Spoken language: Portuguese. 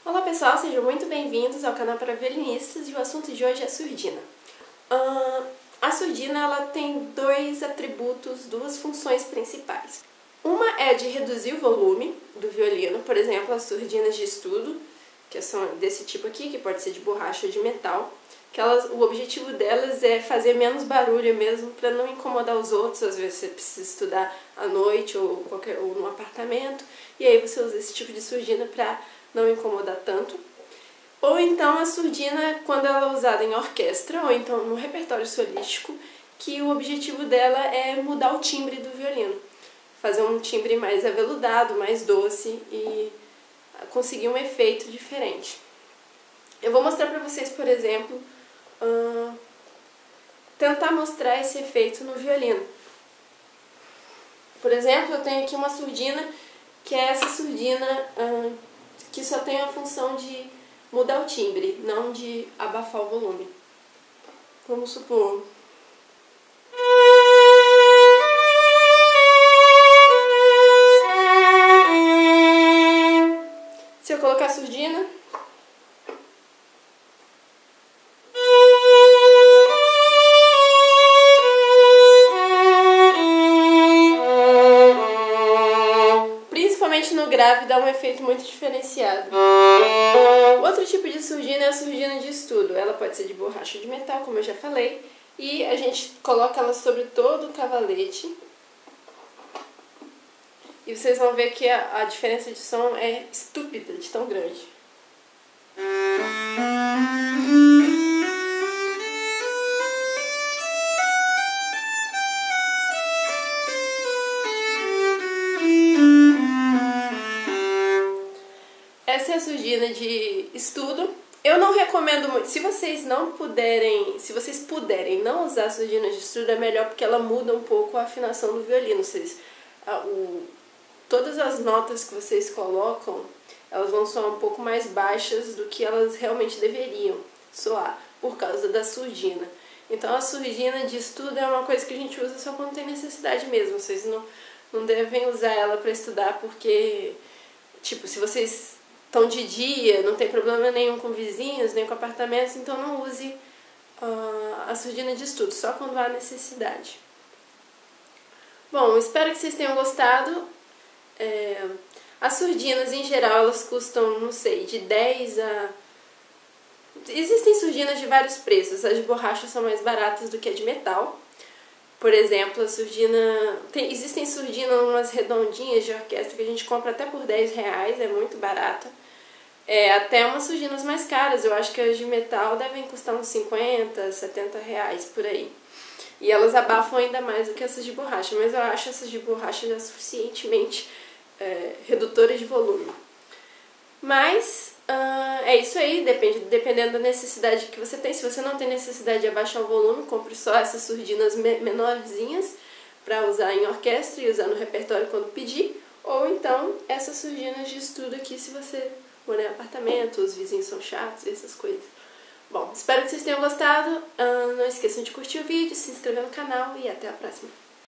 Olá pessoal, sejam muito bem-vindos ao canal para violinistas e o assunto de hoje é surdina. A surdina ela tem dois atributos, duas funções principais. Uma é de reduzir o volume do violino, por exemplo, as surdinas de estudo, que são desse tipo aqui, que pode ser de borracha ou de metal, que o objetivo delas é fazer menos barulho mesmo, para não incomodar os outros. Às vezes você precisa estudar à noite ou no apartamento, e aí você usa esse tipo de surdina para não incomodar tanto. Ou então a surdina, quando ela é usada em orquestra, ou então no repertório solístico, que o objetivo dela é mudar o timbre do violino. Fazer um timbre mais aveludado, mais doce e conseguir um efeito diferente. Eu vou mostrar para vocês, por exemplo, tentar mostrar esse efeito no violino. Por exemplo, eu tenho aqui uma surdina, que é essa surdina que só tem a função de mudar o timbre, não de abafar o volume. Vamos supor... Se eu colocar a surdina... Principalmente no grave dá um efeito muito diferenciado. Outro tipo de surdina é a surdina de estudo. Ela pode ser de borracha ou de metal, como eu já falei, e a gente coloca ela sobre todo o cavalete. E vocês vão ver que a diferença de som é estúpida de tão grande. Essa é a surdina de estudo. Eu não recomendo muito. Se vocês puderem não usar a surdina de estudo, é melhor, porque ela muda um pouco a afinação do violino. Todas as notas que vocês colocam, elas vão soar um pouco mais baixas do que elas realmente deveriam soar, por causa da surdina. Então a surdina de estudo é uma coisa que a gente usa só quando tem necessidade mesmo. Vocês não devem usar ela para estudar, porque, tipo, se vocês estão de dia, não tem problema nenhum com vizinhos, nem com apartamentos, então não use a surdina de estudo, só quando há necessidade. Bom, espero que vocês tenham gostado. As surdinas, em geral, elas custam, não sei, de 10 a... Existem surdinas de vários preços. As de borracha são mais baratas do que a de metal. Por exemplo, a surdina... Existem surdinas umas redondinhas de orquestra que a gente compra até por R$10, é muito barata. Até umas surdinas mais caras, eu acho que as de metal devem custar uns R$50, R$70 por aí. E elas abafam ainda mais do que essas de borracha, mas eu acho essas de borracha já suficientemente redutoras de volume. Mas é isso aí, dependendo da necessidade que você tem. Se você não tem necessidade de abaixar o volume, compre só essas surdinas menorzinhas para usar em orquestra e usar no repertório quando pedir. Ou então essas surdinas de estudo aqui, se você mora em apartamento, os vizinhos são chatos e essas coisas. Bom, espero que vocês tenham gostado. Não esqueçam de curtir o vídeo, se inscrever no canal e até a próxima.